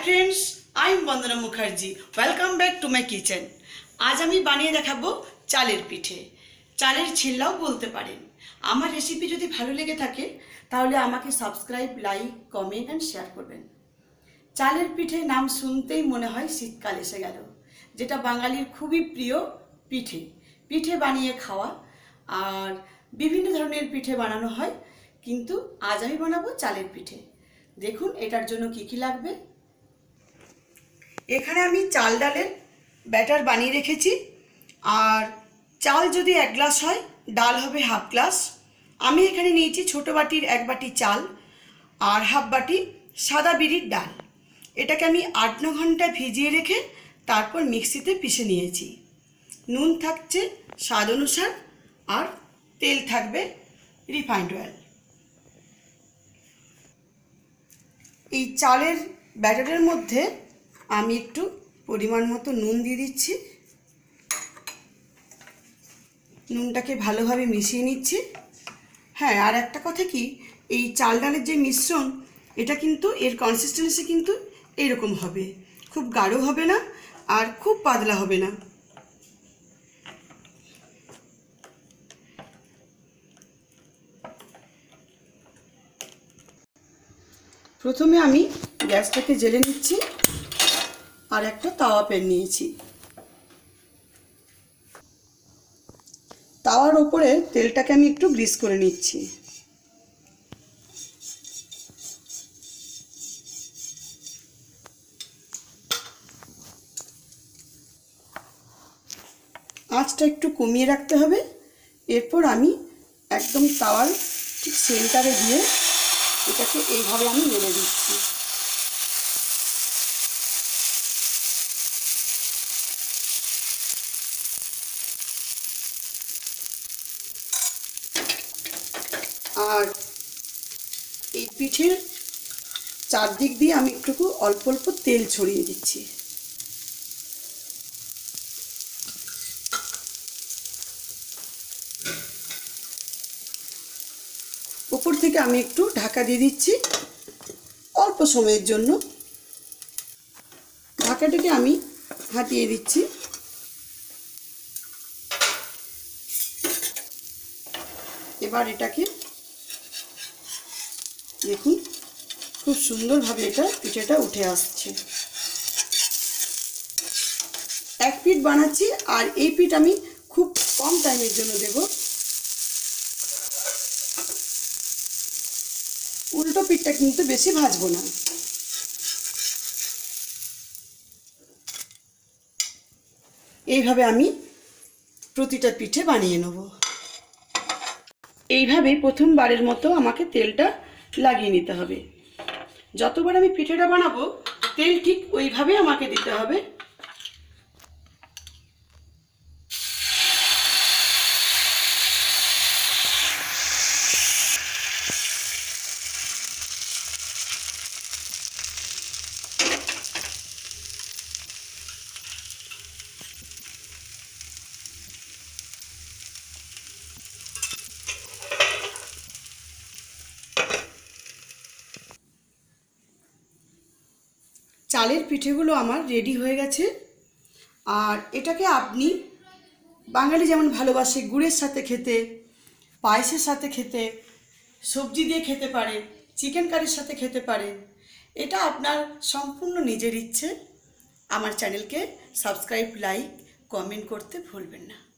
Friends, I am Vandana Mukherjee. Welcome back to my kitchen. आज আমি বানিয়ে দেখাবো চালের পিঠে, চালের ছিল্লাও বলতে পারেন। আমার রেসিপি যদি ভালো লেগে থাকে তাহলে আমাকে subscribe, like, comment and share করবেন। চালের পিঠে নাম শুনতেই মনে হয় শীতকাল এসে গেল, যেটা বাঙালির খুবই প্রিয় পিঠে। পিঠে বানিয়ে খাওয়া আর বিভিন্ন ধরনের পিঠে বানানো হয়, কিন্তু আজ আমি বানাবো চালের পিঠে। দেখুন এটার জন্য কি কি লাগবে। এখানে আমি চাল ডালের ব্যাটার বানিয়ে রেখেছি, আর চাল যদি 1 গ্লাস হয়, ডাল হবে হাফ গ্লাস। আমি এখানে নিয়েছি ছোটো বাটির 1 বাটি চাল আর হাফ বাটি সাদা বিরির ডাল। এটাকে আমি 8-9 ঘন্টা ভিজিয়ে রেখে তারপর মিক্সিতে পিষে নিয়েছি। নুন থাকছে স্বাদ অনুসার, আর তেল থাকবে রিফাইন্ড অয়েল। এই চালের ব্যাটারের মধ্যে আমি একটু পরিমাণ মতো নুন দিয়ে দিচ্ছি। নুনটাকে ভালোভাবে মিশিয়ে নিচ্ছি। হ্যাঁ, আর একটা কথা কি, এই চাল ডালের যে মিশ্রণ, এটা কিন্তু এর কনসিস্টেন্সি কিন্তু এইরকম হবে, খুব গাঢ় হবে না আর খুব পাতলা হবে না। প্রথমে আমি গ্যাসটাকে জ্বেলে নিচ্ছি, আর একটা তাওয়া প্যান নিয়েছি। তাওয়ার ওপরে তেলটাকে আমি একটু গ্রিস করে নিচ্ছি। আঁচটা একটু কমিয়ে রাখতে হবে। এরপর আমি একদম তাওয়ার ঠিক সেন্টারে দিয়ে এটাকে এইভাবে আমি নেড়ে দিচ্ছি। আর এই পিঠের চারদিক দিয়ে আমি একটু অল্প অল্প তেল ছড়িয়ে দিচ্ছি। উপর থেকে আমি একটু ঢাকা দিয়ে দিচ্ছি অল্প সময়ের জন্য। ঢাকাটাকে আমি হাতিয়ে দিচ্ছি। এবার এটাকে দেখুন, খুব সুন্দরভাবে পিঠেটা উঠে আসছে। এক পিঠ বানাচ্ছি, আর এই পিঠ আমি খুব কম টাইমের জন্য দেব। উল্টো পিঠটা কিন্তু বেশি ভাজবো না। এইভাবে আমি প্রতিটা পিঠে বানিয়ে নেব। এইভাবে প্রথমবারের মতো আমাকে তেলটা লাগিয়ে নিতে হবে। যতবার আমি পিঠেটা বানাবো তেল ঠিক ওইভাবে আমাকে দিতে হবে। চালের পিঠেগুলো আমার রেডি হয়ে গেছে। আর এটাকে আপনি বাঙালি যেমন ভালোবাসে গুড়ের সাথে খেতে, পায়েসের সাথে খেতে, সবজি দিয়ে খেতে পারেন, চিকেন কারির সাথে খেতে পারেন। এটা আপনার সম্পূর্ণ নিজের ইচ্ছে। আমার চ্যানেলকে সাবস্ক্রাইব, লাইক, কমেন্ট করতে ভুলবেন না।